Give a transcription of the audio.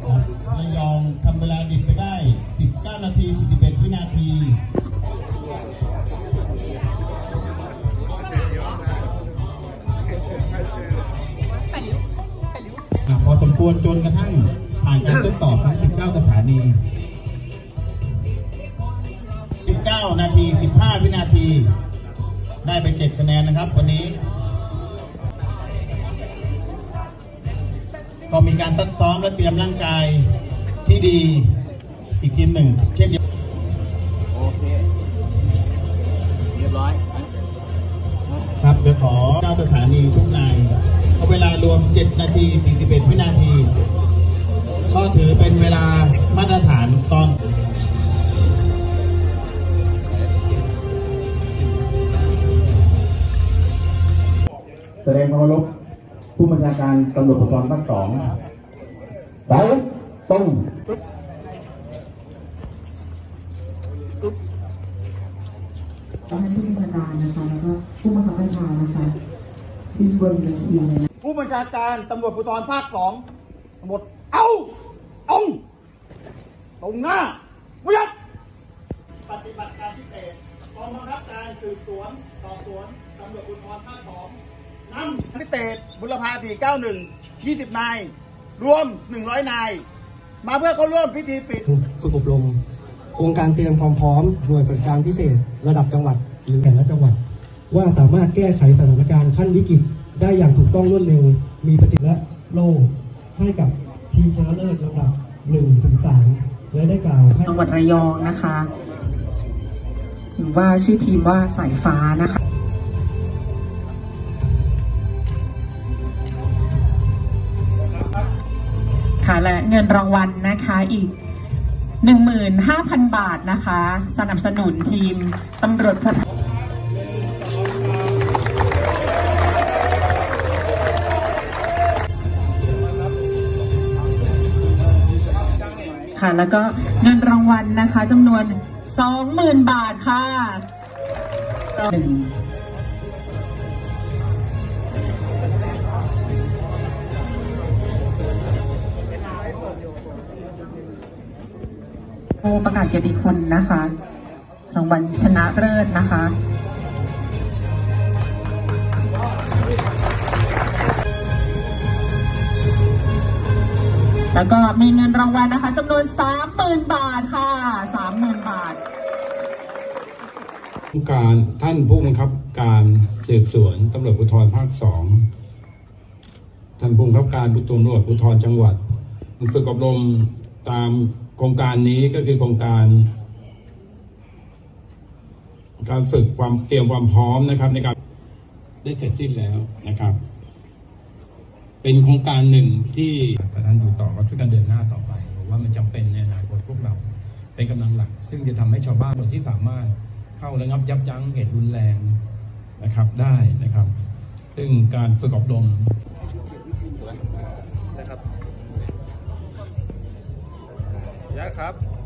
ระยองทำเวลาดิบไปได้19 นาที 41 วินาทีพอสมควรจนกระทั่งผ่านการทดสอบทั้ง19 สถานี19 นาที 15 วินาทีได้ไป7 คะแนนนะครับวันนี้ก็มีการซักซ้อมและเตรียมร่างกายที่ดีอีกทีมหนึ่งเช่นเดียวโอเคเรียบร้อยครับเดี๋ยวขอ9 สถานีทุกนายเอาเวลารวม7 นาที 41 วินาทีก็ถือเป็นเวลามาตรฐานตอนแสดงความเคารพผู้บัญชาการตำรวจภูธรภาค 2ไปตรงท่านผู้บัญชาการนะคะแล้วก็ผู้บังคับบัญชานะคะที่บนเวทีเลยผู้บัญชาการตำรวจภูธรภาค 2หมดเอาตรงหน้าวิทย์ปฏิบัติการพิเศษกองบังคับการสืบสวนสอบสวนตำรวจภูธรภาค 2นำพิเศษบุรพา491 20 นายรวม100 นายมาเพื่อเข้าร่วมพิธีปิดฝึกอบรมโครงการเตรียมความพร้อมหน่วยปฏิบัติการพิเศษระดับจังหวัดหรือแต่ละจังหวัดว่าสามารถแก้ไขสถานการณ์ขั้นวิกฤตได้อย่างถูกต้องรวดเร็วมีประสิทธิภาพและโล่ให้กับทีมชนะเลิศลำดับ 1-3 และได้กล่าวให้จังหวัดระยองนะคะหรือว่าชื่อทีมว่าสายฟ้านะคะและเงินรางวัลนะคะอีก 15,000 บาทนะคะสนับสนุนทีมตำรวจภูธรค่ะแล้วก็เงินรางวัลนะคะจำนวน 20,000 บาทค่ะผู้ประกาศเกียรติคุณนะคะรางวัลชนะเลิศนะคะแล้วก็มีเงินรางวัลนะคะจำนวน 30,000 บาทค่ะ 30,000 บาทการท่านผู้บังคับการสืบสวนตำรวจภูธรภาค 2ท่านผู้บังคับการตำรวจภูธรจังหวัดฝึกอบรมตามโครงการนี้ก็คือโครงการฝึกความเตรียมความพร้อมนะครับในการได้เสร็จสิ้นแล้วนะครับเป็นโครงการหนึ่งที่ท่านอยู่ต่อก็ช่วยกันเดินหน้าต่อไปเพราะว่ามันจำเป็นในอนาคตพวกเราเป็นกำลังหลักซึ่งจะทำให้ชาวบ้านที่สามารถเข้าระงับยับยั้งเหตุรุนแรงนะครับได้นะครับซึ่งการฝึกอบรมครับ